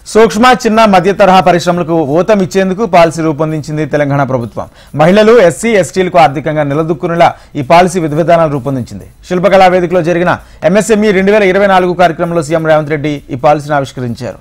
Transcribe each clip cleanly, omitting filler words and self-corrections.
సూక్ష్మ చిన్న మధ్య తరహా పరిశ్రమలకు ఊతం ఇచ్చేందుకు పాలసీ రూపొందించింది తెలంగాణ ప్రభుత్వం. మహిళలు, ఎస్సీ, ఎస్టీలకు ఆర్థికంగా నిలదొక్కునేలా ఈ పాలసీ విధానాలు రూపొందించింది. శిల్పకళా వేదికలో జరిగిన ఎంఎస్ఎంఈ 2024 కార్యక్రమంలో సీఎం రేవంత్ రెడ్డి ఈ పాలసీని ఆవిష్కరించారు.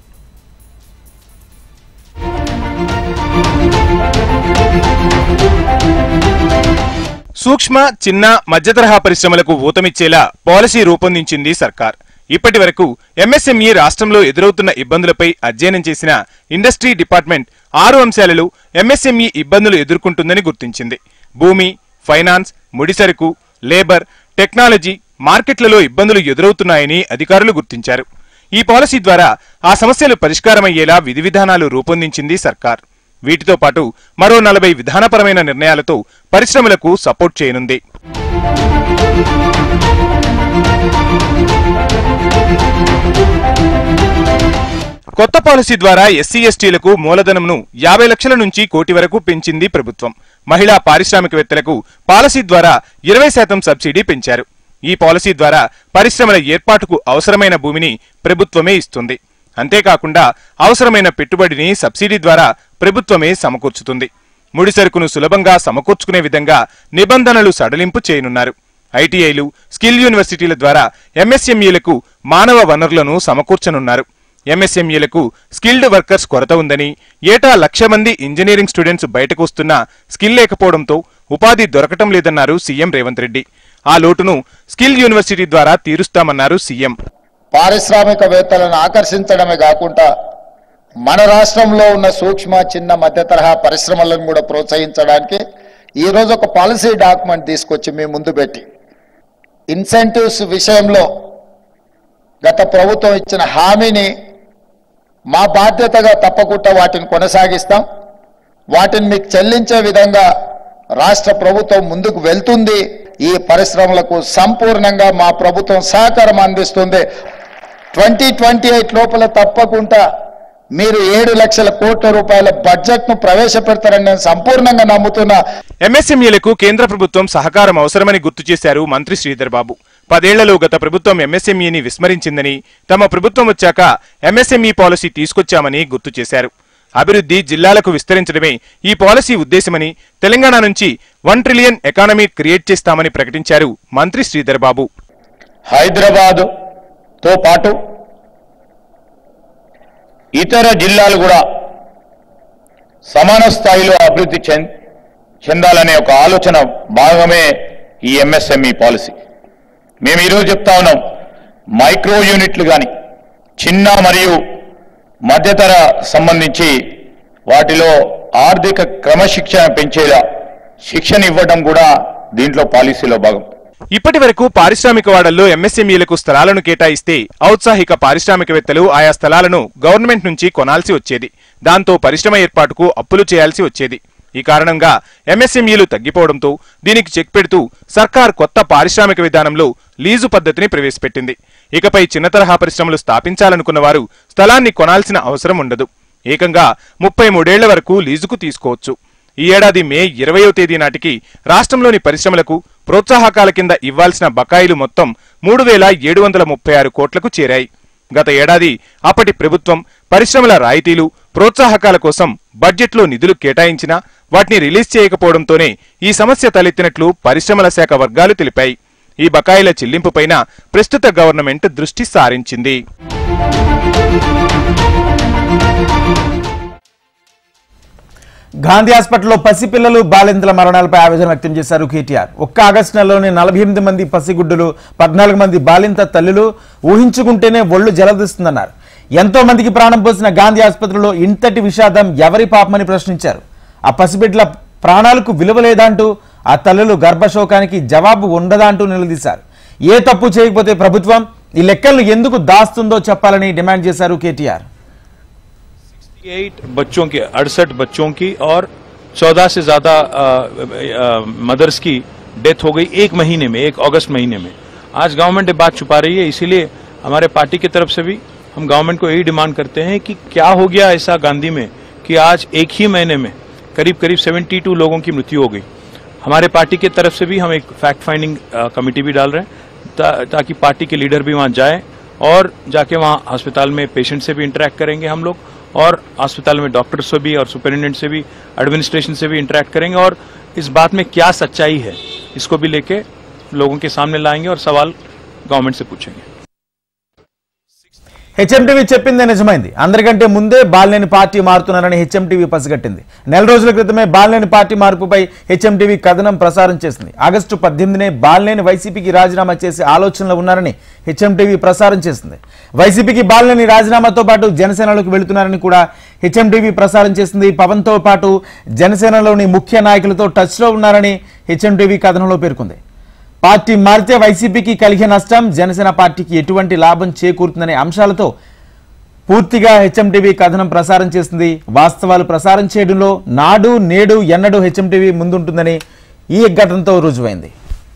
సూక్ష్మ చిన్న మధ్య తరహా పరిశ్రమలకు ఊతమిచ్చేలా పాలసీ రూపొందించింది సర్కార్. ఇప్పటి వరకు ఎంఎస్ఎంఈ రాష్ట్రంలో ఎదురవుతున్న ఇబ్బందులపై అధ్యయనం చేసిన ఇండస్ట్రీ డిపార్ట్మెంట్ 6 అంశాలలో ఎంఎస్ఎంఈ ఇబ్బందులు ఎదుర్కొంటుందని గుర్తించింది. భూమి, ఫైనాన్స్, ముడిసరుకు, లేబర్, టెక్నాలజీ, మార్కెట్లలో ఇబ్బందులు ఎదురవుతున్నాయని అధికారులు గుర్తించారు. ఈ పాలసీ ద్వారా ఆ సమస్యలు పరిష్కారమయ్యేలా విధి విధానాలు రూపొందించింది సర్కార్. వీటితో పాటు మరో 40 విధానపరమైన నిర్ణయాలతో పరిశ్రమలకు సపోర్ట్ చేయనుంది. కొత్త పాలసీ ద్వారా ఎస్సీ ఎస్టీలకు మూలధనంను 50 లక్షల నుంచి కోటి వరకు పెంచింది ప్రభుత్వం. మహిళా పారిశ్రామికవేత్తలకు పాలసీ ద్వారా 20% సబ్సిడీ పెంచారు. ఈ పాలసీ ద్వారా పరిశ్రమల ఏర్పాటుకు అవసరమైన భూమిని ప్రభుత్వమే ఇస్తుంది. అంతేకాకుండా అవసరమైన పెట్టుబడిని సబ్సిడీ ద్వారా ప్రభుత్వమే సమకూర్చుతుంది. ముడిసరుకును సులభంగా సమకూర్చుకునే విధంగా నిబంధనలు సడలింపు చేయనున్నారు. ఐటీఐలు, స్కిల్ యూనివర్సిటీల ద్వారా ఎంఎస్ఎంఈలకు మానవ వనరులను సమకూర్చనున్నారు. ఎంఎస్ఎంఈలకు స్కిల్డ్ వర్కర్స్ కొరత ఉందని, ఏటా 1,00,000 మంది ఇంజనీరింగ్ స్టూడెంట్స్ బయటకు వస్తున్నా స్కిల్ లేకపోవడంతో ఉపాధి దొరకటం లేదన్నారు సీఎం రేవంత్ రెడ్డి. ఆ లోటును స్కిల్ యూనివర్సిటీ ద్వారా తీరుస్తామన్నారు సీఎం. పారిశ్రామికవేత్తలను ఆకర్షించడమే కాకుండా మన రాష్ట్రంలో ఉన్న సూక్ష్మ చిన్న మధ్య తరహా పరిశ్రమలను కూడా ప్రోత్సహించడానికి ఈరోజు ఒక పాలసీ డాక్యుమెంట్ తీసుకొచ్చి మీ ముందు పెట్టి, ఇన్సెంటివ్స్ విషయంలో గత ప్రభుత్వం ఇచ్చిన హామీని మా బాధ్యతగా తప్పకుండా వాటిని కొనసాగిస్తాం. వాటిని మీకు చెల్లించే విధంగా రాష్ట్ర ప్రభుత్వం ముందుకు వెళ్తుంది. ఈ పరిశ్రమలకు సంపూర్ణంగా మా ప్రభుత్వం సహకారం అందిస్తుంది. 2028 లోపల తప్పకుండా మీరు 7 లక్షల కోట్ల రూపాయల బడ్జెట్ ను ప్రవేశపెడతారని నేను సంపూర్ణంగా నమ్ముతున్నా. ఎంఎస్ఎంఈలకు కేంద్ర ప్రభుత్వం సహకారం అవసరమని గుర్తు చేశారు మంత్రి శ్రీధర్ బాబు. 10 ఏళ్లలో గత ప్రభుత్వం ఎంఎస్ఎంఈని విస్మరించిందని, తమ ప్రభుత్వం వచ్చాక ఎంఎస్ఎంఈ పాలసీ తీసుకొచ్చామని గుర్తు చేశారు. అభివృద్ధి జిల్లాలకు విస్తరించడమే ఈ పాలసీ ఉద్దేశమని, తెలంగాణ నుంచి 1 ట్రిలియన్ ఎకానమీ క్రియేట్ చేస్తామని ప్రకటించారు మంత్రి శ్రీధర్ బాబు. హైదరాబాద్ తో పాటు ఇతర జిల్లాలు కూడా సమాన స్థాయిలో అభివృద్ధి చెందాలనే ఒక ఆలోచన భాగమే ఈ ఎంఎస్ఎంఈ పాలసీ. మేము ఈరోజు చెప్తా ఉన్నాం, మైక్రో యూనిట్లు కానీ, చిన్న మరియు మధ్యతర సంబంధించి వాటిలో ఆర్థిక క్రమశిక్షణ పెంచేలా శిక్షణ ఇవ్వడం కూడా దీంట్లో పాలసీలో భాగం. ఇప్పటి వరకు పారిశ్రామిక వాడల్లో ఎంఎస్ఎంఈలకు స్థలాలను కేటాయిస్తే ఔత్సాహిక పారిశ్రామికవేత్తలు ఆయా స్థలాలను గవర్నమెంట్ నుంచి కొనాల్సి వచ్చేది. దాంతో పరిశ్రమ ఏర్పాటుకు అప్పులు చేయాల్సి వచ్చేది. ఈ కారణంగా ఎంఎస్ఎంఈలు తగ్గిపోవడంతో దీనికి చెక్ పెడుతూ సర్కార్ కొత్త పారిశ్రామిక విధానంలో లీజు పద్ధతిని ప్రవేశపెట్టింది. ఇకపై చిన్న తరహా పరిశ్రమలు స్థాపించాలనుకున్న వారు స్థలాన్ని కొనాల్సిన అవసరం ఉండదు. ఏకంగా 33 ఏళ్ల వరకు లీజుకు తీసుకోవచ్చు. ఈ ఏడాది మే 20వ తేదీ నాటికి రాష్ట్రంలోని పరిశ్రమలకు ప్రోత్సాహకాల కింద ఇవ్వాల్సిన బకాయిలు మొత్తం 3,736 కోట్లకు చేరాయి. గత ఏడాది అప్పటి ప్రభుత్వం పరిశ్రమల రాయితీలు, ప్రోత్సాహకాల కోసం బడ్జెట్లో నిధులు కేటాయించినా వాటిని రిలీజ్ చేయకపోవడంతోనే ఈ సమస్య తలెత్తినట్లు పరిశ్రమల శాఖ వర్గాలు తెలిపాయి. ఈ బకాయిల చెల్లింపుపైన ప్రస్తుత గవర్నమెంట్ దృష్టి సారించింది. గాంధీ హాస్పిటల్లో పసిపిల్లలు, బాలింతల మరణాలపై ఆవేదన వ్యక్తం చేశారు కేటీఆర్. ఒక్క ఆగస్టు నెలలోనే 48 మంది పసిగుడ్డులు, 14 మంది బాలింత తల్లులు ఊహించుకుంటేనే ఒళ్ళు జలదిస్తుందన్నారు. ఎంతో మందికి ప్రాణం పోసిన గాంధీ ఆసుపత్రిలో ఇంతటి విషాదం ఎవరి పాపమని ప్రశ్నించారు. ఆ పసిబిడ్డల ప్రాణాలకు విలువ లేదంటూ, ఆ తల్లులు గర్భశోకానికి జవాబు ఉండదంటూ నిలదీశారు. ఏ తప్పు చేయకపోతే ప్రభుత్వం ఈ లెక్కలను ఎందుకు దాస్తుందో చెప్పాలని డిమాండ్ చేశారు కేటీఆర్. 68 बच्चों के 68 बच्चों की और 14 से ज्यादा मदर्स की डेथ हो गई 1 महीने में, 1 अगस्त महीने में। आज गवर्नमेंट ये बात छुपा रही है, इसीलिए हमारे पार्टी की तरफ से भी हम गवर्नमेंट को यही डिमांड करते हैं कि क्या हो गया ऐसा गांधी में कि आज एक ही महीने में करीब 72 लोगों की मृत्यु हो गई। हमारे पार्टी की तरफ से भी हम एक फैक्ट फाइंडिंग कमेटी भी डाल रहे हैं ताकि पार्टी के लीडर भी वहां जाए और जाके वहाँ अस्पताल में पेशेंट से भी इंटरेक्ट करेंगे हम लोग, और अस्पताल में डॉक्टर से भी और सुपरिटेंडेंट से भी, एडमिनिस्ट्रेशन से भी इंटरेक्ट करेंगे, और इस बात में क्या सच्चाई है इसको भी लेके लोगों के सामने लाएंगे और सवाल गवर्नमेंट से पूछेंगे। హెచ్ఎంటీవీ చెప్పిందే నిజమైంది. అందరికంటే ముందే బాలినేని పార్టీ మారుతున్నారని హెచ్ఎంటీవీ పసిగట్టింది. నెల రోజుల క్రితమే బాలినేని పార్టీ మార్పుపై హెచ్ఎంటీవీ కథనం ప్రసారం చేసింది. ఆగస్టు 18నే బాలినేని వైసీపీకి రాజీనామా చేసే ఆలోచనలో ఉన్నారని హెచ్ఎంటీవీ ప్రసారం చేసింది. వైసీపీకి బాలినేని రాజీనామాతో పాటు జనసేనలోకి వెళుతున్నారని కూడా హెచ్ఎంటీవీ ప్రసారం చేసింది. పవన్తో పాటు జనసేనలోని ముఖ్య నాయకులతో టచ్లో ఉన్నారని హెచ్ఎంటీవీ కథనంలో పేర్కొంది. పార్టీ మారితే వైసీపీకి కలిగే నష్టం, జనసేన పార్టీకి ఎటువంటి లాభం చేకూరుతుందనే అంశాలతో పూర్తిగా హెచ్ఎంటీవీ కథనం ప్రసారం చేసింది. వాస్తవాలు ప్రసారం చేయడంలో నాడు నేడు ఎన్నడూ హెచ్ఎంటీవీ ముందుంటుందని ఈ ఘటనతో రుజువైంది.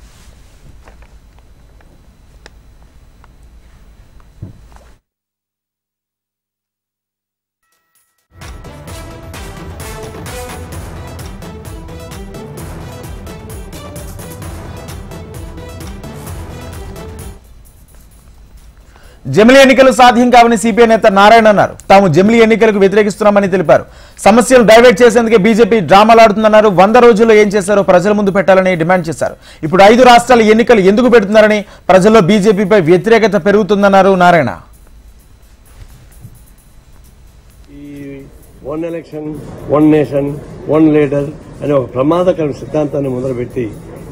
జమిలీ ఎన్నికలు సాధ్యం కావని సిపిఐ నేత నారాయణ అన్నారు. తాము జమిలీ ఎన్నికలకు వ్యతిరేకిస్తున్నామని తెలిపారు. సమస్యలు డైవర్ట్ చేసేందుకే బీజేపీ డ్రామాలాడుతుందన్నారు. 100 రోజుల్లో ఏం చేశారో ప్రజల ముందు పెట్టాలని డిమాండ్ చేశారు. ఇప్పుడు 5 రాష్ట్రాల ఎన్నికలు ఎందుకు పెడుతున్నారని, ప్రజల్లో బీజేపీపై వ్యతిరేకత పెరుగుతుందన్నారు Narayana. One election, one nation, one leader అనే ఒక ప్రమాదకర సిద్ధాంతాన్ని మొదలుపెట్టి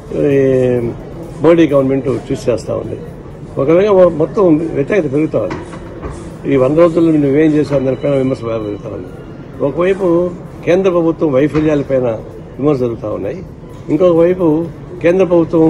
మోడీ గవర్నమెంట్ చూస్ చేస్తా ఉంది. ఒకవేళ మొత్తం వ్యతిరేకత పెరుగుతా ఉంది. ఈ 100 రోజుల్లో నువ్వేం చేశావు దానిపైన విమర్శ పెరుగుతా ఉంది. ఒకవైపు కేంద్ర ప్రభుత్వం వైఫల్యాలపైన విమర్శ జరుగుతూ ఉన్నాయి. ఇంకొక వైపు కేంద్ర ప్రభుత్వం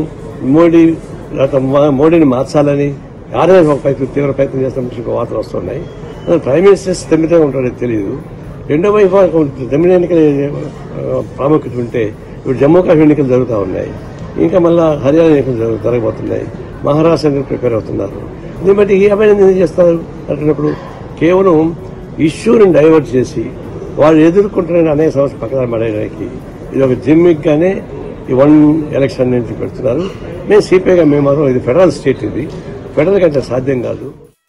మోడీని మార్చాలని ఆర్ఎస్ ఒక తీవ్ర ప్రయత్నం చేస్తున్న వార్తలు వస్తున్నాయి. ప్రైమ్ మినిస్టర్ స్థిమితంగా ఉంటాడో తెలియదు. రెండో వైపు జమిలీ ఎన్నికల ప్రాముఖ్యత ఉంటే ఇప్పుడు జమ్మూ కాశ్మీర్ ఎన్నికలు జరుగుతూ ఉన్నాయి. ఇంకా మళ్ళా హర్యానా ఎన్నికలు జరగబోతున్నాయి. మహారాష్ట్ర ప్రిపేర్ అవుతున్నారు. దీన్ని బట్టి ఏ అభివృద్ధి ఏం చేస్తారు అంటున్నప్పుడు కేవలం ఇష్యూని డైవర్ట్ చేసి వాళ్ళు ఎదుర్కొంటున్న అనేక సమస్యలు పక్కన పడేయడానికి ఇది ఒక జిమ్మిక్ గానే ఈ 1 ఎలక్షన్ నుంచి పెడుతున్నారు. మేము సిపిఐగా మేము మాత్రం ఇది ఫెడరల్ స్టేట్, ఇది ఫెడరల్ కంటే సాధ్యం కాదు.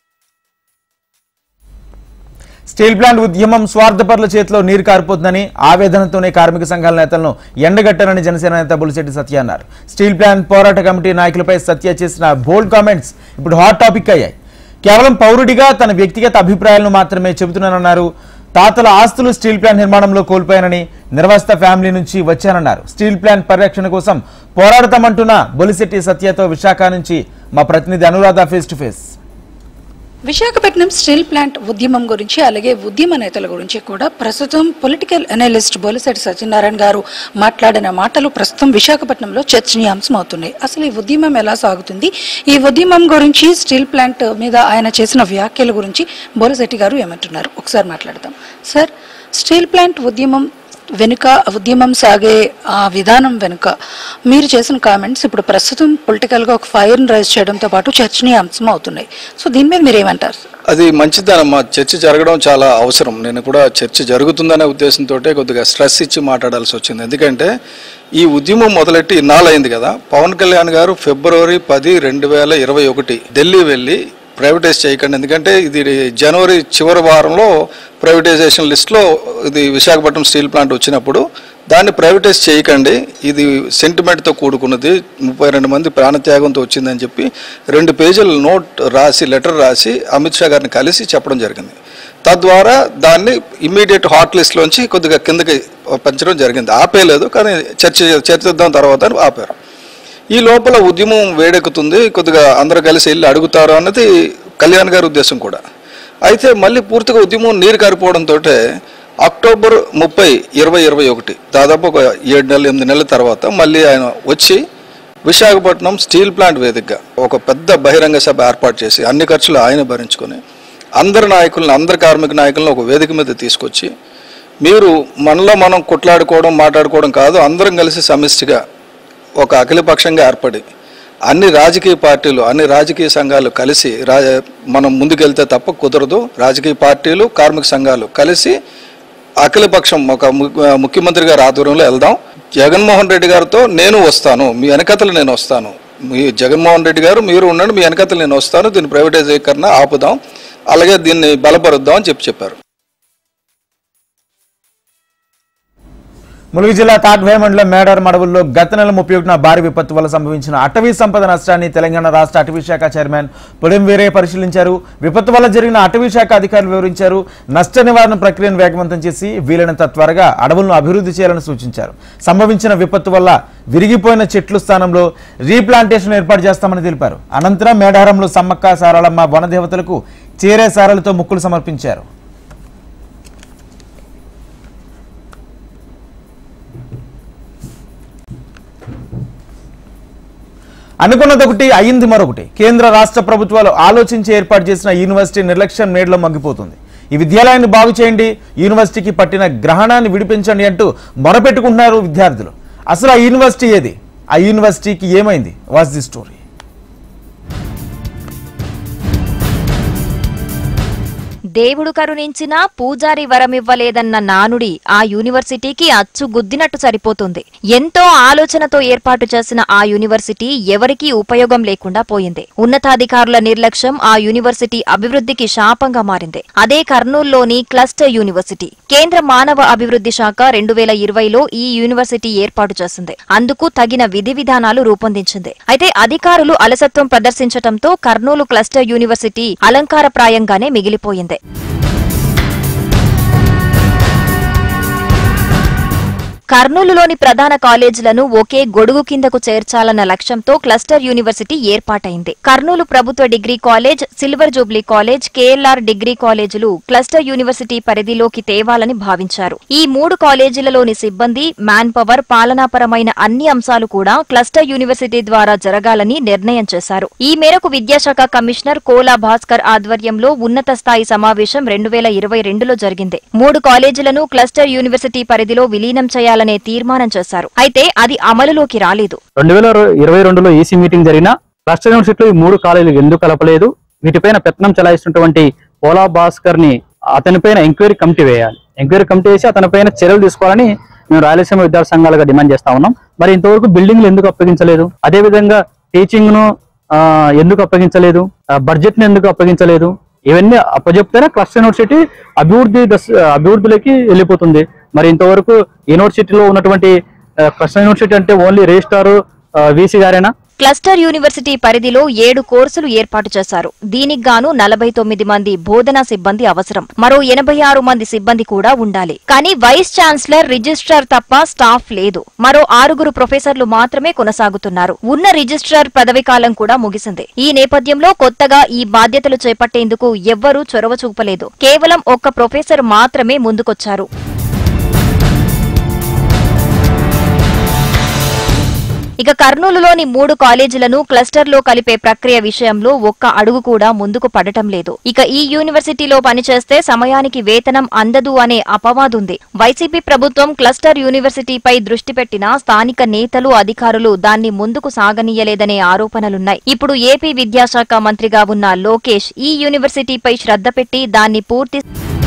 స్టీల్ ప్లాంట్ ఉద్యమం స్వార్థపరుల చేతిలో నీరు కారిపోతుందని, ఆవేదనతోనే కార్మిక సంఘాల నేతలను ఎండగట్టారని జనసేన నేత బులిశెట్టి సత్య అన్నారు. స్టీల్ ప్లాంట్ పోరాట కమిటీ నాయకులపై సత్య చేసిన బోల్డ్ కామెంట్స్ ఇప్పుడు హాట్ టాపిక్ అయ్యాయి. కేవలం పౌరుడిగా తన వ్యక్తిగత అభిప్రాయాలను మాత్రమే చెబుతున్నానన్నారు. తాతల ఆస్తులు స్టీల్ ప్లాంట్ నిర్మాణంలో కోల్పోయానని, నిర్వస్త ఫ్యామిలీ నుంచి వచ్చానన్నారు. స్టీల్ ప్లాంట్ పరిరక్షణ కోసం పోరాడతామంటున్న బులిశెట్టి సత్యతో విశాఖ నుంచి మా ప్రతినిధి Anuradha face to face. Visakhapatnam steel plant ఉద్యమం గురించి, అలాగే ఉద్యమ నేతల గురించి కూడా ప్రస్తుతం పొలిటికల్ అనలిస్ట్ బొలిశెట్టి సత్యనారాయణ గారు మాట్లాడిన మాటలు ప్రస్తుతం విశాఖపట్నంలో చర్చనీయాంశం అవుతున్నాయి. అసలు ఈ ఉద్యమం ఎలా సాగుతుంది, ఈ ఉద్యమం గురించి, స్టీల్ ప్లాంట్ మీద ఆయన చేసిన వ్యాఖ్యల గురించి బొలిశెట్టి గారు ఏమంటున్నారు ఒకసారి మాట్లాడదాం. సార్, స్టీల్ ప్లాంట్ ఉద్యమం వెనుక, ఉద్యమం సాగే ఆ విధానం వెనుక మీరు చేసిన కామెంట్స్ ఇప్పుడు ప్రస్తుతం పొలిటికల్ గా ఒక ఫైర్ రైజ్ చేయడంతో పాటు చర్చనీయాంశం అవుతున్నాయి. సో దీని మీద మీరు ఏమంటారు? అది మంచిదనమ్మా, చర్చ జరగడం చాలా అవసరం. నేను కూడా చర్చ జరుగుతుందనే ఉద్దేశంతో కొద్దిగా స్ట్రెస్ ఇచ్చి మాట్లాడాల్సి వచ్చింది. ఎందుకంటే ఈ ఉద్యమం మొదలెట్టి ఇన్నాళ్ళైంది కదా. పవన్ కళ్యాణ్ గారు ఫిబ్రవరి 10, 2021 ఢిల్లీ వెళ్ళి ప్రైవేటైజ్ చేయకండి, ఎందుకంటే ఇది జనవరి చివరి వారంలో ప్రైవేటైజేషన్ లిస్టులో ఇది విశాఖపట్నం స్టీల్ ప్లాంట్ వచ్చినప్పుడు దాన్ని ప్రైవేటైజ్ చేయకండి, ఇది సెంటిమెంట్తో కూడుకున్నది, 32 మంది ప్రాణత్యాగంతో వచ్చిందని చెప్పి 2 పేజీల లెటర్ రాసి అమిత్ షా గారిని కలిసి చెప్పడం జరిగింది. తద్వారా దాన్ని ఇమ్మీడియట్ హాట్ లిస్ట్లోంచి కొద్దిగా కిందకి పెంచడం జరిగింది. ఆపేయలేదు, కానీ చర్చిద్దాం తర్వాత ఆపారు. ఈ లోపల ఉద్యమం వేడెక్కుతుంది, కొద్దిగా అందరూ కలిసి వెళ్ళి అడుగుతారు అన్నది కళ్యాణ్ గారి ఉద్దేశం కూడా. అయితే మళ్ళీ పూర్తిగా ఉద్యమం నీరు కారిపోవడంతో అక్టోబర్ 30, 2021 దాదాపు ఒక 7-8 నెలల తర్వాత మళ్ళీ ఆయన వచ్చి విశాఖపట్నం స్టీల్ ప్లాంట్ వేదికగా ఒక పెద్ద బహిరంగ సభ ఏర్పాటు చేసి అన్ని ఖర్చులు ఆయన భరించుకొని అందరి నాయకులను, అందరి కార్మిక నాయకులను ఒక వేదిక మీద తీసుకొచ్చి, మీరు మనలో మనం కొట్లాడుకోవడం, మాట్లాడుకోవడం కాదు, అందరం కలిసి సమిష్టిగా ఒక అఖిలపక్షంగా ఏర్పడి అన్ని రాజకీయ పార్టీలు, అన్ని రాజకీయ సంఘాలు కలిసి మనం ముందుకెళ్తే తప్ప కుదరదు. రాజకీయ పార్టీలు, కార్మిక సంఘాలు కలిసి అఖిలపక్షం ఒక ముఖ్యమంత్రి గారి ఆధ్వర్యంలో వెళ్దాం. జగన్మోహన్ రెడ్డి గారితో నేను వస్తాను, మీ వెనకతలు నేను వస్తాను, మీ జగన్మోహన్ రెడ్డి గారు మీరు ఉండండి, మీ వెనకతలు నేను వస్తాను, దీన్ని ప్రైవేటైజేకరణ ఆపుదాం, అలాగే దీన్ని బలపరుద్దాం అని చెప్పారు. ములుగు జిల్లా తాడ్వేయ మండలం మేడారం అడవుల్లో గత నెల 31న భారీ విపత్తు వల్ల సంభవించిన అటవీ సంపద నష్టాన్ని తెలంగాణ రాష్ట్ర అటవీ శాఖ చైర్మన్ పొడెం వీరయ్య పరిశీలించారు. విపత్తు వల్ల జరిగిన అటవీ శాఖ అధికారులు వివరించారు. నష్ట నివారణ ప్రక్రియను వేగవంతం చేసి వీలైనంత త్వరగా అడవులను అభివృద్ధి చేయాలని సూచించారు. సంభవించిన విపత్తు వల్ల విరిగిపోయిన చెట్లు స్థానంలో రీప్లాంటేషన్ ఏర్పాటు చేస్తామని తెలిపారు. అనంతరం మేడారంలో సమ్మక్క సారళమ్మ వనదేవతలకు చీరే సారలతో ముక్కులు సమర్పించారు. అనుకున్నదొకటి అయింది మరొకటి. కేంద్ర రాష్ట్ర ప్రభుత్వాలు ఆలోచించి ఏర్పాటు చేసిన యూనివర్సిటీ నిర్లక్ష్యం నేడులో మగ్గిపోతుంది. ఈ విద్యాలయాన్ని బాగు చేయండి, యూనివర్సిటీకి పట్టిన గ్రహణాన్ని విడిపించండి అంటూ మొరపెట్టుకుంటున్నారు విద్యార్థులు. అసలు ఆ యూనివర్సిటీ ఏది? ఆ యూనివర్సిటీకి ఏమైంది? What's the story? దేవుడు కరుణించినా పూజారి వరమివ్వలేదన్న నానుడి ఆ యూనివర్సిటీకి అచ్చు గుద్దినట్టు సరిపోతుంది. ఎంతో ఆలోచనతో ఏర్పాటు చేసిన ఆ యూనివర్సిటీ ఎవరికీ ఉపయోగం లేకుండా పోయింది. ఉన్నతాధికారుల నిర్లక్ష్యం ఆ యూనివర్సిటీ అభివృద్ధికి శాపంగా మారింది. అదే కర్నూలులోని క్లస్టర్ యూనివర్సిటీ. కేంద్ర మానవ అభివృద్ధి శాఖ 2020లో ఈ యూనివర్సిటీ ఏర్పాటు చేసింది. అందుకు తగిన విధి విధానాలు రూపొందించింది. అయితే అధికారులు అలసత్వం ప్రదర్శించడంతో కర్నూలు క్లస్టర్ యూనివర్సిటీ అలంకారప్రాయంగానే మిగిలిపోయింది. కర్నూలులోని ప్రధాన కాలేజీలను ఒకే గొడుగు కిందకు చేర్చాలన్న లక్ష్యంతో క్లస్టర్ యూనివర్సిటీ ఏర్పాటైంది. కర్నూలు ప్రభుత్వ degree college, silver jubilee college, KLR degree కాలేజీలు క్లస్టర్ యూనివర్సిటీ పరిధిలోకి తేవాలని భావించారు. ఈ 3 కాలేజీలలోని సిబ్బంది, మ్యాన్ పవర్, పాలనాపరమైన అన్ని అంశాలు కూడా క్లస్టర్ యూనివర్సిటీ ద్వారా జరగాలని నిర్ణయం చేశారు. ఈ మేరకు విద్యాశాఖ కమిషనర్ కోలా భాస్కర్ ఆధ్వర్యంలో ఉన్నత స్థాయి సమావేశం 2022లో జరిగింది. 3 కాలేజీలను క్లస్టర్ యూనివర్సిటీ పరిధిలో విలీనం చేయాలని తీర్మానం చేశారు. అయితే అది అమలులోకి రాలేదు. 2022లో ఈసీ మీటింగ్ జరిగిన క్లస్టర్ యూనివర్సిటీలో ఈ 3 కాలేజీలు ఎందుకు కలపలేదు, వీటిపైన పెత్తనం చెలాయిస్తున్నటువంటి పోలా భాస్కర్ ని అతనిపైన ఎంక్వైరీ కమిటీ వేయాలి. ఎంక్వైరీ కమిటీ వేసి అతనిపైన చర్యలు తీసుకోవాలని మేము రాయలసీమ విద్యార్థి సంఘాలుగా డిమాండ్ చేస్తా ఉన్నాం. మరి ఇంతవరకు బిల్డింగ్లు ఎందుకు అప్పగించలేదు, అదేవిధంగా టీచింగ్ ను ఎందుకు అప్పగించలేదు, బడ్జెట్ ను ఎందుకు అప్పగించలేదు, ఇవన్నీ అప్పచెప్తేనే క్లస్టర్ యూనివర్సిటీ అభివృద్ధిలోకి వెళ్ళిపోతుంది. మరి ఇంతవరకు యూనివర్సిటీలో ఉన్నటువంటి క్లస్టర్ యూనివర్సిటీ అంటే ఓన్లీ రిజిస్ట్రార్ వీసీ గారేనా? క్లస్టర్ యూనివర్సిటీ పరిధిలో 7 కోర్సులు ఏర్పాటు చేశారు. దీనికి గాను 49 మంది బోధనా సిబ్బంది అవసరం. మరో 86 మంది సిబ్బంది కూడా ఉండాలి. కానీ వైస్ ఛాన్సలర్, రిజిస్ట్రార్ తప్ప స్టాఫ్ లేదు. మరో 6 ప్రొఫెసర్లు మాత్రమే కొనసాగుతున్నారు. ఉన్న రిజిస్ట్రార్ పదవీకాలం కూడా ముగిసింది. ఈ నేపథ్యంలో కొత్తగా ఈ బాధ్యతలు చేపట్టేందుకు ఎవ్వరూ చొరవ చూపలేదు. కేవలం ఒక్క ప్రొఫెసర్ మాత్రమే ముందుకొచ్చారు. ఇక కర్నూలులోని 3 కాలేజీలను క్లస్టర్లో కలిపే ప్రక్రియ విషయంలో ఒక్క అడుగు కూడా ముందుకు పడటం లేదు. ఇక ఈ యూనివర్సిటీలో పనిచేస్తే సమయానికి వేతనం అందదు అనే అపవాదుంది. వైసీపీ ప్రభుత్వం క్లస్టర్ యూనివర్సిటీపై దృష్టి పెట్టినా స్థానిక నేతలు, అధికారులు దాన్ని ముందుకు సాగనీయలేదనే ఆరోపణలున్నాయి. ఇప్పుడు ఏపీ విద్యాశాఖ మంత్రిగా ఉన్న లోకేష్ ఈ యూనివర్సిటీపై శ్రద్ధ పెట్టి దాన్ని పూర్తి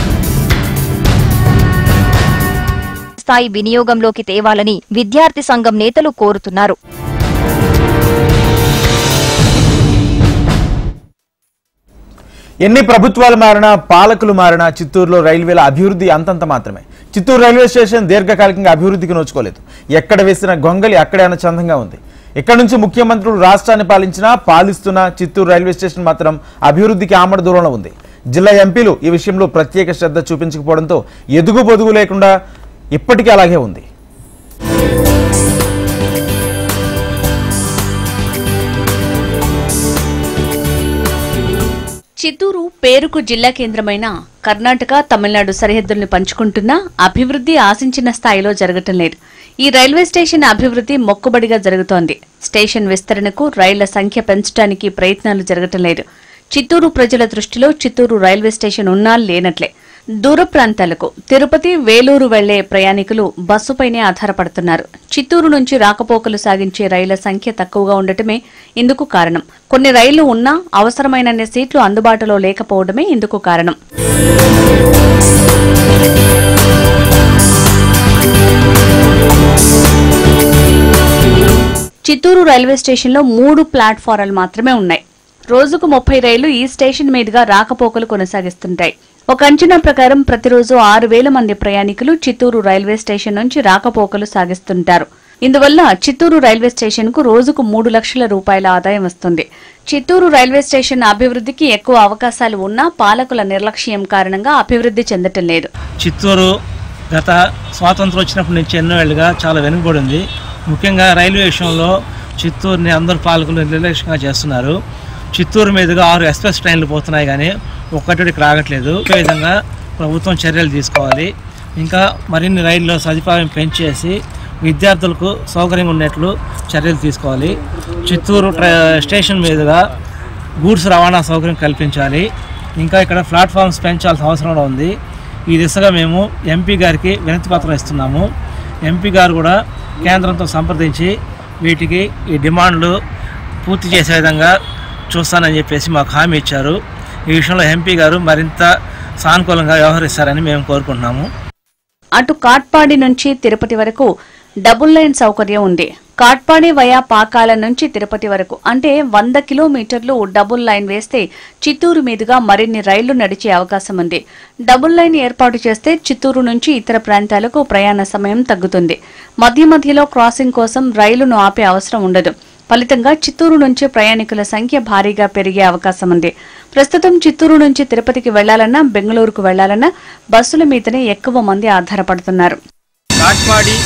స్థాయి వినియోగంలోకి తేవాలని విద్యార్థి సంఘం నేతలు కోరుతున్నారు. ఎన్ని ప్రభుత్వాలు మారినా, పాలకులు మారినా చిత్తూరులో రైల్వేల అభివృద్ధి అంతంత మాత్రమే. చిత్తూరు రైల్వే స్టేషన్ దీర్ఘకాలికంగా అభివృద్ధికి నోచుకోలేదు. ఎక్కడ వేసిన గొంగలి అక్కడే అనుచందంగా ఉంది. ఇక్కడ నుంచి ముఖ్యమంత్రులు రాష్ట్రాన్ని పాలిస్తున్న చిత్తూరు రైల్వే స్టేషన్ మాత్రం అభివృద్ధికి ఆమడ దూరంలో ఉంది. జిల్లా ఎంపీలు ఈ విషయంలో ప్రత్యేక శ్రద్ధ చూపించకపోవడంతో ఎదుగు పొదుగు లేకుండా ఇప్పటికీ అలాగే ఉంది. చిత్తూరు పేరుకు జిల్లా కేంద్రమైన కర్ణాటక, తమిళనాడు సరిహద్దుల్ని పంచుకుంటున్నా అభివృద్ధి ఆశించిన స్థాయిలో జరగటం లేదు. ఈ రైల్వే స్టేషన్ అభివృద్ధి మొక్కుబడిగా జరుగుతోంది. స్టేషన్ విస్తరణకు రైళ్ల సంఖ్య పెంచడానికి ప్రయత్నాలు జరగటం లేదు. చిత్తూరు ప్రజల దృష్టిలో చిత్తూరు రైల్వే స్టేషన్ ఉన్నా లేనట్లే. దూర ప్రాంతాలకు తిరుపతి, వేలూరు వెళ్లే ప్రయాణికులు బస్సుపైనే ఆధారపడుతున్నారు. చిత్తూరు నుంచి రాకపోకలు సాగించే రైళ్ల సంఖ్య తక్కువగా ఉండటమే ఇందుకు కారణం. కొన్ని రైళ్లు ఉన్నా అవసరమైనన్ని సీట్లు అందుబాటులో లేకపోవడమే ఇందుకు కారణం. చిత్తూరు రైల్వే స్టేషన్లో 3 ప్లాట్ఫారాలు మాత్రమే ఉన్నాయి. రోజుకు 30 రైళ్లు ఈ స్టేషన్ మీదుగా రాకపోకలు కొనసాగిస్తుంటాయి. ఒక అంచనా ప్రకారం ప్రతిరోజు 6,000 మంది ప్రయాణికులు చిత్తూరు రైల్వే స్టేషన్ నుంచి రాకపోకలు సాగిస్తుంటారు. ఇందువల్ల చిత్తూరు రైల్వే స్టేషన్ కు రోజుకు 3 లక్షల రూపాయల ఆదాయం వస్తుంది. చిత్తూరు రైల్వే స్టేషన్ అభివృద్ధికి ఎక్కువ అవకాశాలు ఉన్నా పాలకుల నిర్లక్ష్యం కారణంగా అభివృద్ధి చెందటం లేదు. చిత్తూరు గత స్వాతంత్రం వచ్చినప్పటి నుంచి ఎన్నో ఏళ్లుగా చాలా వెనుకబడి ఉంది. ముఖ్యంగా రైల్వే విషయంలో చిత్తూరుని అందరు పాలకులు నిర్లక్ష్యంగా చేస్తున్నారు. చిత్తూరు మీదుగా 6 ఎక్స్ప్రెస్ ట్రైన్లు పోతున్నాయి కానీ ఒక్కటి ఇక్కడ ఆగట్లేదు. ఈ విధంగా ప్రభుత్వం చర్యలు తీసుకోవాలి. ఇంకా మరిన్ని రైళ్ల సదుపాయం పెంచేసి విద్యార్థులకు సౌకర్యంగా ఉండేట్లు చర్యలు తీసుకోవాలి. చిత్తూరు స్టేషన్ మీదుగా గూడ్స్ రవాణా సౌకర్యం కల్పించాలి. ఇంకా ఇక్కడ ప్లాట్ఫామ్స్ పెంచాల్సిన అవసరం ఉంది. ఈ దిశగా మేము ఎంపీ గారికి వినతి పత్రం ఇస్తున్నాము. ఎంపీ గారు కూడా కేంద్రంతో సంప్రదించి వీటికి ఈ డిమాండ్లు పూర్తి చేసే విధంగా చూస్తానని చెప్పేసి మాకు హామీ ఇచ్చారు. ఈ విషయంలో ఎంపీ గారు మరింత సానుకూలంగా వ్యవహరిస్తారని మేము కోరుకుంటున్నాము. అటు కాట్పాడి నుంచి తిరుపతి వరకు డబుల్ లైన్ సౌకర్యం ఉంది. కాట్పాడి వయా పాకాల నుంచి తిరుపతి వరకు అంటే 100 కిలోమీటర్లు డబుల్ లైన్ వేస్తే చిత్తూరు మీదుగా మరిన్ని రైళ్లు నడిచే అవకాశం ఉంది. డబుల్ లైన్ ఏర్పాటు చేస్తే చిత్తూరు నుంచి ఇతర ప్రాంతాలకు ప్రయాణ సమయం తగ్గుతుంది. మధ్య మధ్యలో క్రాసింగ్ కోసం రైలును ఆపే అవసరం ఉండదు. ఫలితంగా చిత్తూరు నుంచి ప్రయాణికుల సంఖ్య భారీగా పెరిగే అవకాశం ఉంది. ప్రస్తుతం చిత్తూరు నుంచి తిరుపతికి వెళ్లాలన్నా బెంగళూరుకు వెళ్లాలన్నా బస్సుల మీదనే ఎక్కువ మంది ఆధారపడుతున్నారు. కాట్పాడి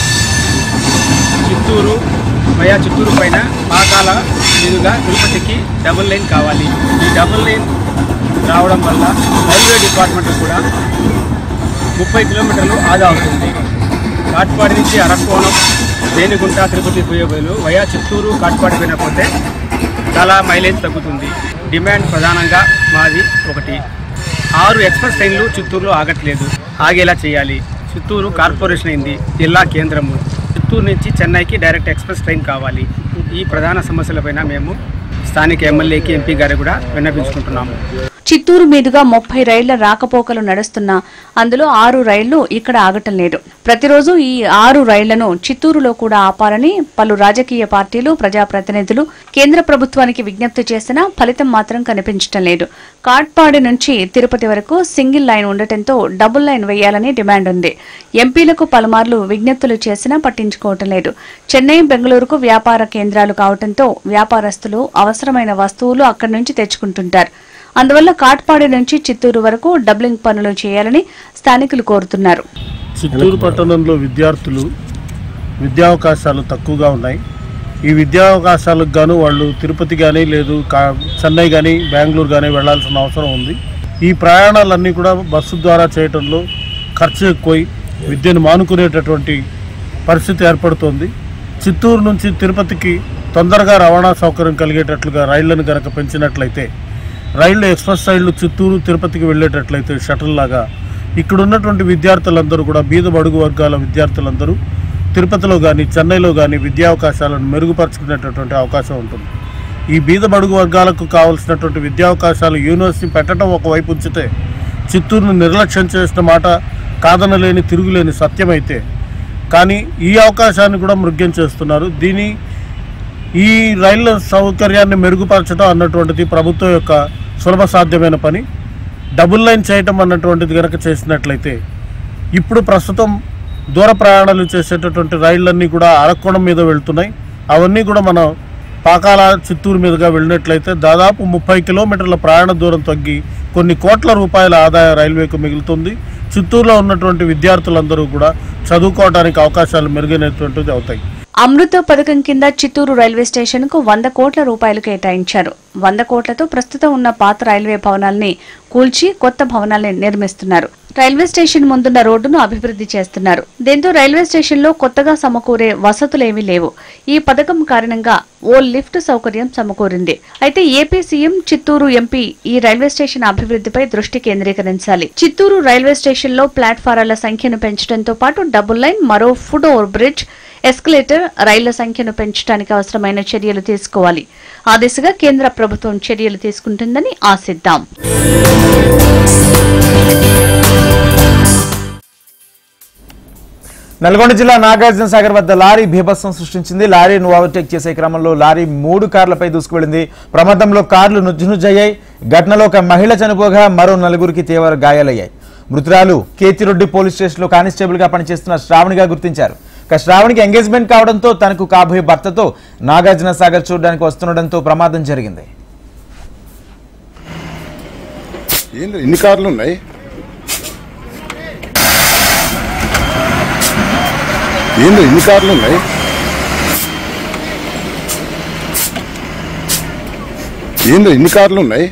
చిత్తూరు వయా చిత్తూరు పైన పాకాల మీదుగా తిరుపతికి డబుల్ లైన్ కావాలి. ఈ డబుల్ లైన్ రావడం వల్ల రైల్వే డిపార్ట్మెంట్ కూడా 30 కిలోమీటర్లు ఆదా అవుతుంది. కాట్పాడి నుంచి అరకోణం రేణిగుంట తిరుపతి పోయే బదులు వయా చిత్తూరు కాట్పాడి పైన పోతే చాలా మైలేజ్ తగ్గుతుంది. డిమాండ్ ప్రధానంగా మాది ఒకటి, 6 ఎక్స్ప్రెస్ ట్రైన్లు చిత్తూరులో ఆగట్లేదు, ఆగేలా చేయాలి. చిత్తూరు కార్పొరేషన్ అయింది, జిల్లా కేంద్రము. చిత్తూరు నుంచి చెన్నైకి డైరెక్ట్ ఎక్స్ప్రెస్ ట్రైన్ కావాలి. ఈ ప్రధాన సమస్యలపైన మేము స్థానిక ఎమ్మెల్యేకి ఎంపీ గారు కూడా విన్నపించుకుంటున్నాము. చిత్తూరు మీదుగా 30 రైళ్ల రాకపోకలు నడుస్తున్నా అందులో 6 రైళ్లు ఇక్కడ ఆగటం లేదు. ప్రతిరోజు ఈ 6 రైళ్లను చిత్తూరులో కూడా ఆపాలని పలు రాజకీయ పార్టీలు, ప్రజాప్రతినిధులు కేంద్ర ప్రభుత్వానికి విజ్ఞప్తి చేసినా ఫలితం మాత్రం కనిపించటం లేదు. కాట్పాడి నుంచి తిరుపతి వరకు సింగిల్ లైన్ ఉండటంతో డబుల్ లైన్ వేయాలని డిమాండ్ ఉంది. ఎంపీలకు పలుమార్లు విజ్ఞప్తులు చేసినా పట్టించుకోవటం లేదు. చెన్నై, బెంగళూరుకు వ్యాపార కేంద్రాలు కావడంతో వ్యాపారస్తులు అవసరమైన వస్తువులు అక్కడి నుంచి తెచ్చుకుంటుంటారు. అందువల్ల కాట్పాడి నుంచి చిత్తూరు వరకు డబ్లింగ్ పనులు చేయాలని స్థానికులు కోరుతున్నారు. చిత్తూరు పట్టణంలో విద్యార్థులు విద్యావకాశాలు తక్కువగా ఉన్నాయి. ఈ విద్యావకాశాలకు గాను వాళ్ళు తిరుపతి కానీ లేదు చెన్నై కానీ బెంగళూరు కానీ వెళ్లాల్సిన అవసరం ఉంది. ఈ ప్రయాణాలన్నీ కూడా బస్సు ద్వారా చేయడంలో ఖర్చు ఎక్కువై విద్యను మానుకునేటటువంటి పరిస్థితి ఏర్పడుతోంది. చిత్తూరు నుంచి తిరుపతికి తొందరగా రవాణా సౌకర్యం కలిగేటట్లుగా రైళ్లను కనుక పెంచినట్లయితే, రైళ్లు ఎక్స్ప్రెస్ రైళ్లు చిత్తూరు తిరుపతికి వెళ్ళేటట్లయితే షటిల్ లాగా ఇక్కడ ఉన్నటువంటి విద్యార్థులందరూ కూడా బీద బడుగు వర్గాల విద్యార్థులందరూ తిరుపతిలో కానీ చెన్నైలో కానీ విద్యావకాశాలను మెరుగుపరుచుకునేటటువంటి అవకాశం ఉంటుంది. ఈ బీద బడుగు వర్గాలకు కావాల్సినటువంటి విద్యావకాశాలు యూనివర్సిటీ పెట్టడం ఒకవైపు ఉంచితే, చిత్తూరును నిర్లక్ష్యం చేసిన మాట కాదనలేని తిరుగులేని సత్యమైతే, కానీ ఈ అవకాశాన్ని కూడా మృగ్యం చేస్తున్నారు. ఈ రైళ్ల సౌకర్యాన్ని మెరుగుపరచడం అన్నటువంటిది ప్రభుత్వం యొక్క సులభ సాధ్యమైన పని. డబుల్ లైన్ చేయటం అన్నటువంటిది కనుక చేసినట్లయితే ఇప్పుడు ప్రస్తుతం దూర ప్రయాణాలు చేసేటటువంటి రైళ్లన్నీ కూడా అరకోణం మీద వెళ్తున్నాయి. అవన్నీ కూడా మనం పాకాల చిత్తూరు మీదుగా వెళ్ళినట్లయితే దాదాపు 30 కిలోమీటర్ల ప్రయాణ దూరం తగ్గి కొన్ని కోట్ల రూపాయల ఆదాయం రైల్వేకు మిగులుతుంది. చిత్తూరులో ఉన్నటువంటి విద్యార్థులందరూ కూడా చదువుకోవడానికి అవకాశాలు మెరుగైనటువంటిది అవుతాయి. అమృత పథకం కింద చిత్తూరు రైల్వే స్టేషన్ కు 100 కోట్ల రూపాయలు కేటాయించారు. 100 కోట్లతో ప్రస్తుతం ఉన్న పాత రైల్వే భవనాల్ని కూల్చి కొత్త భవనాల్ని నిర్మిస్తున్నారు. రైల్వే స్టేషన్ ముందున్న రోడ్డును అభివృద్ధి చేస్తున్నారు. దీంతో రైల్వే స్టేషన్ లో కొత్తగా సమకూరే వసతులేమీ లేవు. ఈ పథకం కారణంగా ఓ లిఫ్ట్ సౌకర్యం సమకూరింది. అయితే ఏపీ సీఎం, చిత్తూరు ఎంపీ ఈ రైల్వే స్టేషన్ అభివృద్ధిపై దృష్టి కేంద్రీకరించాలి. చిత్తూరు రైల్వే స్టేషన్ లో ప్లాట్ఫారాల సంఖ్యను పెంచడంతో పాటు డబుల్ లైన్, మరో ఫుట్ ఓవర్ బ్రిడ్జ్, ఎస్కలేటర్, రైళ్ల సంఖ్యను పెంచడానికి అవసరమైన చర్యలు తీసుకోవాలి. ఆ దిశగా కేంద్ర ప్రభుత్వం చర్యలు తీసుకుంటుందని ఆశిద్దాం. నల్గొండ జిల్లా నాగార్జున సాగర్ వద్ద లారీ బీభత్సం సృష్టించింది. లారీని ఓవర్టేక్ చేసే క్రమంలో లారీ 3 కార్లపై దూసుకువెళ్లింది. ప్రమాదంలో కార్లు నుజ్జునుజ్జయ్యాయి. ఘటనలో ఒక మహిళ చనిపోగా మరో 4గురికి తీవ్ర గాయాలయ్యాయి. మృతురాలు కేతిరెడ్డి పోలీస్ స్టేషన్లో కానిస్టేబుల్ గా పనిచేస్తున్న శ్రావణిగా గుర్తించారు. శ్రావణికి ఎంగేజ్మెంట్ కావడంతో తనకు కాబోయే భర్తతో నాగార్జున సాగర్ చూడడానికి వస్తుండటంతో ప్రమాదం జరిగింది. ఎన్ని కార్లు ఉన్నాయి? ఎన్ని కార్లు ఉన్నాయి? ఎన్ని కార్లు ఉన్నాయి?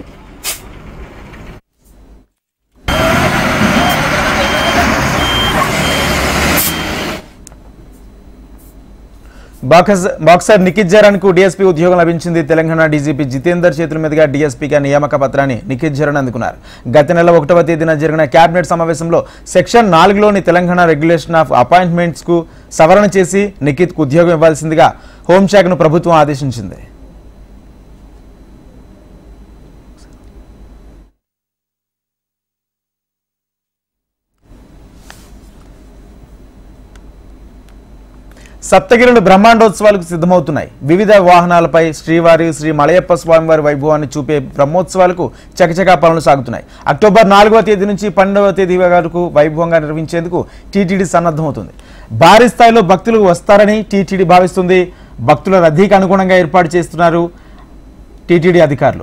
బాక్సర్ నిఖిత్ జరన్ కు డీఎస్పీ ఉద్యోగం లభించింది. తెలంగాణ డీజీపీ జితేందర్ చేతుల మీదుగా డీఎస్పీగా నియామక పత్రాన్ని నిఖిత్ జరన్ అందుకున్నారు. గత నెల 1వ తేదీన జరిగిన కేబినెట్ సమావేశంలో సెక్షన్ 4లోని తెలంగాణ రెగ్యులేషన్ ఆఫ్ అపాయింట్మెంట్స్ కు సవరణ చేసి నిఖిత్ కు ఉద్యోగం ఇవ్వాల్సిందిగా హోంశాఖను ప్రభుత్వం ఆదేశించింది. సప్తగిరులు బ్రహ్మాండోత్సవాలకు సిద్ధమవుతున్నాయి. వివిధ వాహనాలపై శ్రీవారి శ్రీ మలయప్ప స్వామివారి వైభవాన్ని చూపే బ్రహ్మోత్సవాలకు చకచకా పనులు సాగుతున్నాయి. అక్టోబర్ 4వ తేదీ నుంచి 12వ తేదీ వరకు వైభవంగా నిర్వహించేందుకు టీటీడీ సన్నద్ధమవుతుంది. భారీ స్థాయిలో భక్తులు వస్తారని టీటీడీ భావిస్తుంది. భక్తుల రద్దీకి అనుగుణంగా ఏర్పాటు చేస్తున్నారు టీటీడీ అధికారులు.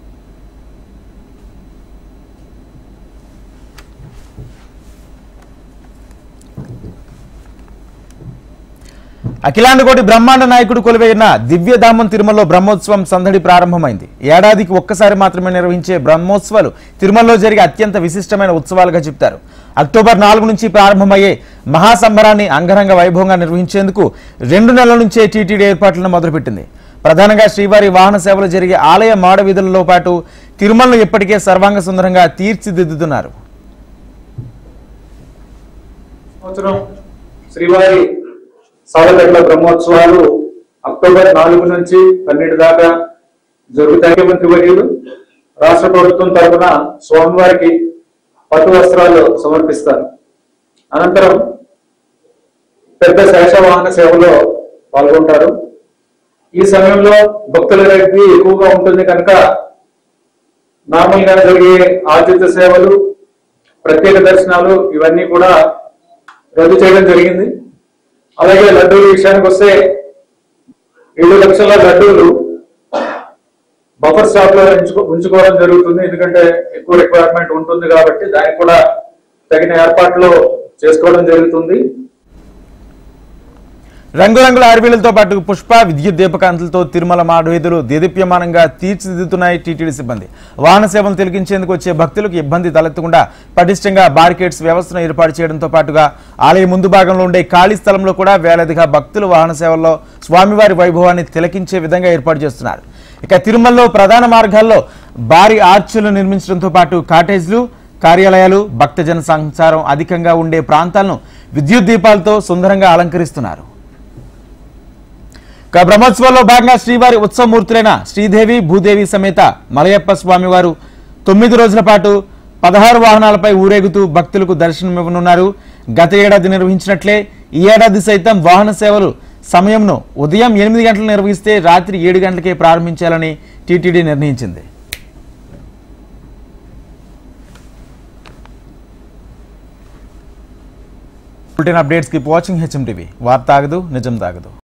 అఖిలాండకోటి బ్రహ్మాండ నాయకుడు కొలువైన దివ్యధామం తిరుమలలో బ్రహ్మోత్సవం సందడి ప్రారంభమైంది. ఏడాదికి ఒక్కసారి మాత్రమే నిర్వహించే బ్రహ్మోత్సవాలు తిరుమలలో జరిగే అత్యంత విశిష్టమైన ఉత్సవాలుగా చెప్తారు. అక్టోబర్ 4 నుంచి ప్రారంభమయ్యే మహాసంబరాన్ని అంగరంగ వైభవంగా నిర్వహించేందుకు 2 నెలల నుంచే టీటీడీ ఏర్పాట్లను మొదలుపెట్టింది. ప్రధానంగా శ్రీవారి వాహన సేవలు జరిగే ఆలయ మాడవీధులలో పాటు తిరుమలను ఇప్పటికే సర్వాంగ సుందరంగా తీర్చిదిద్దుతున్నారు. శ్రీవారి సాలకట్ల బ్రహ్మోత్సవాలు అక్టోబర్ 4 నుంచి 12 దాకా జరుగుతాయి. ముఖ్యమంత్రి వర్యులు రాష్ట్ర ప్రభుత్వం తరఫున స్వామివారికి పట్టు వస్త్రాలు సమర్పిస్తారు. అనంతరం పెద్ద శేషవాహన సేవలో పాల్గొంటారు. ఈ సమయంలో భక్తుల రద్దీ ఎక్కువగా ఉంటుంది కనుక నార్మల్గా జరిగే ఆర్జిత సేవలు, ప్రత్యేక దర్శనాలు ఇవన్నీ కూడా రద్దు చేయడం జరిగింది. అలాగే లడ్డూల విషయానికి వస్తే 7 లక్షల లడ్డూలు బఫర్ స్టాక్ లో ఉంచుకోవడం జరుగుతుంది. ఎందుకంటే ఎక్కువ రిక్వైర్మెంట్ ఉంటుంది కాబట్టి దానికి కూడా తగిన ఏర్పాట్లు చేసుకోవడం జరుగుతుంది. రంగురంగుల ఆర్వీలతో పాటు పుష్ప విద్యుత్ దీపకాంతులతో తిరుమల మాడవీధులు దేదీప్యమానంగా తీర్చిదిద్దుతున్నాయి టీటీడీ సిబ్బంది. వాహన సేవలు తిలకించేందుకు వచ్చే భక్తులకు ఇబ్బంది తలెత్తకుండా పటిష్టంగా బారికేడ్స్ వ్యవస్థను ఏర్పాటు చేయడంతో పాటుగా ఆలయ ముందు భాగంలో ఉండే ఖాళీ స్థలంలో కూడా వేలాదిగా భక్తులు వాహన సేవల్లో స్వామివారి వైభవాన్ని తిలకించే విధంగా ఏర్పాటు చేస్తున్నారు. ఇక తిరుమలలో ప్రధాన మార్గాల్లో భారీ ఆర్చులు నిర్మించడంతో పాటు కాటేజ్లు, కార్యాలయాలు, భక్తజన సంచారం అధికంగా ఉండే ప్రాంతాలను విద్యుత్ దీపాలతో సుందరంగా అలంకరిస్తున్నారు. బ్రహ్మోత్సవాల్లో భాగంగా శ్రీవారి ఉత్సవమూర్తులైన శ్రీదేవి, భూదేవి సమేత మలయప్ప స్వామివారు 9 రోజుల పాటు 16 వాహనాలపై ఊరేగుతూ భక్తులకు దర్శనమివ్వనున్నారు. గత ఏడాది నిర్వహించినట్లే ఈ ఏడాది సైతం వాహన సేవలు సమయంను ఉదయం 8 గంటలు నిర్వహిస్తే రాత్రి 7 గంటలకే ప్రారంభించాలని టీటీడీ నిర్ణయించింది. Bulletin updates keep watching HM TV. వార్త ఆగదు, నిజం తాగదు.